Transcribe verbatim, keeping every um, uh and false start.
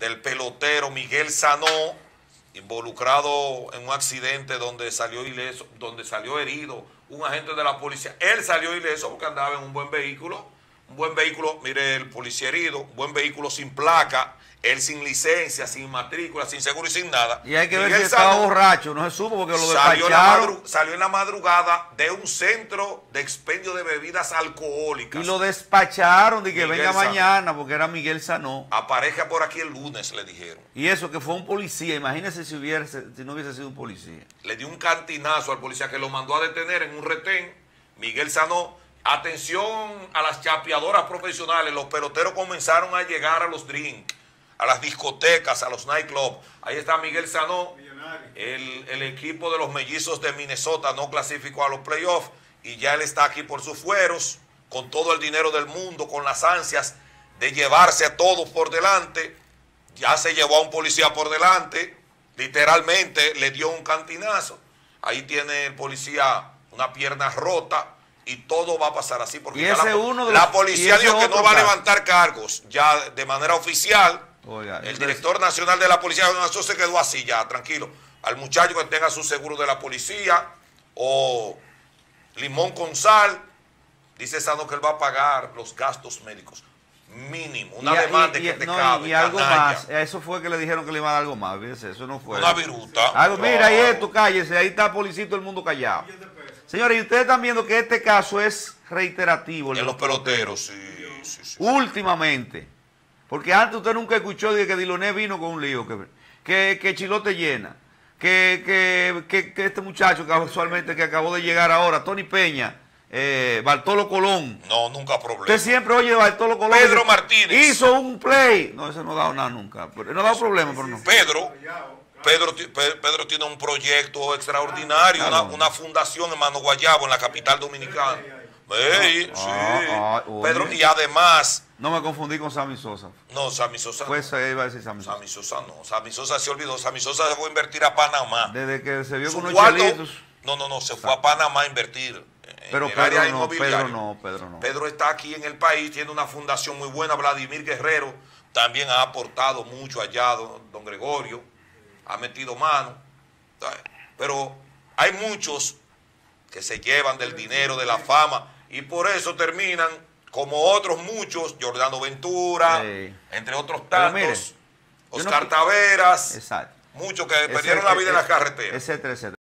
del pelotero Miguel Sanó, involucrado en un accidente donde salió ileso, donde salió herido un agente de la policía. Él salió ileso porque andaba en un buen vehículo, un buen vehículo, mire, el policía herido, un buen vehículo sin placa, él sin licencia, sin matrícula, sin seguro y sin nada. Y hay que Miguel ver si estaba Sanó borracho, no se supo porque lo salió, despacharon. en salió en la madrugada de un centro de expendio de bebidas alcohólicas. Y lo despacharon de que Miguel venga Sanó. mañana porque era Miguel Sanó. Aparezca por aquí el lunes, le dijeron. Y eso que fue un policía, imagínese si, hubiese, si no hubiese sido un policía. Le dio un cantinazo al policía que lo mandó a detener en un retén. Miguel Sanó, atención a las chapeadoras profesionales, los peloteros comenzaron a llegar a los drinks, a las discotecas, a los nightclubs. Ahí está Miguel Sanó, el, el equipo de los mellizos de Minnesota no clasificó a los playoffs y ya él está aquí por sus fueros, con todo el dinero del mundo, con las ansias de llevarse a todos por delante. Ya se llevó a un policía por delante, literalmente le dio un cantinazo. Ahí tiene el policía una pierna rota y todo va a pasar así porque Y ya ese la, uno de la los- policía y ese dijo que no otro va a caso. levantar cargos ya de manera oficial. Oiga, El entonces- director nacional de la policía, eso se quedó así ya, tranquilo. Al muchacho que tenga su seguro de la policía o limón con sal, dice Sano que él va a pagar los gastos médicos mínimo, una Y a- demanda y- que y- te no, cabe, y algo canalla. más, eso fue que le dijeron que le iban a dar algo más, fíjese, eso no fue. Una viruta. Algo, mira, Claro. ahí esto, cállese, ahí está policito, el mundo callado. Señores, y ustedes están viendo que este caso es reiterativo. el de En los peloteros, sí, sí, sí. Últimamente. Porque antes usted nunca escuchó de que Diloné vino con un lío, que, que, que Chilote llena, que, que, que, que este muchacho casualmente que acabó de llegar ahora, Tony Peña, eh, Bartolo Colón. No, nunca problema. Usted siempre oye de Bartolo Colón. Pedro que Martínez. Hizo un play. No, ese no ha dado nada nunca. pero- No ha dado problema, pero no. Pedro, Pedro, ti- Pe- Pedro tiene un proyecto extraordinario, Ah, una, no. una fundación en Mano Guayabo, en la capital dominicana. Ey, sí. ah, oye. Pedro, y además, No me confundí con Sammy Sosa. no, Sammy Sosa, Pues eh, iba a decir Sammy Sosa. Sammy Sosa no, Sammy Sosa se olvidó, Sammy Sosa se fue a invertir a Panamá. Desde que se vio Su con unos cuarto- chelitos. no, no, no, se fue a Panamá a invertir. en Pero el Pedro área no, inmobiliaria. Pedro no, Pedro no. Pedro está aquí en el país, tiene una fundación muy buena. Vladimir Guerrero también ha aportado mucho allá, don, don Gregorio, ha metido mano. ¿Sabes? Pero hay muchos que se llevan del dinero, de la fama, y por eso terminan como otros muchos, Jordano Ventura, Sí. entre otros Pero mire, tantos, yo no Oscar qui- Taveras, Exacto. muchos que perdieron la vida en las carreteras. Etcétera, etcétera.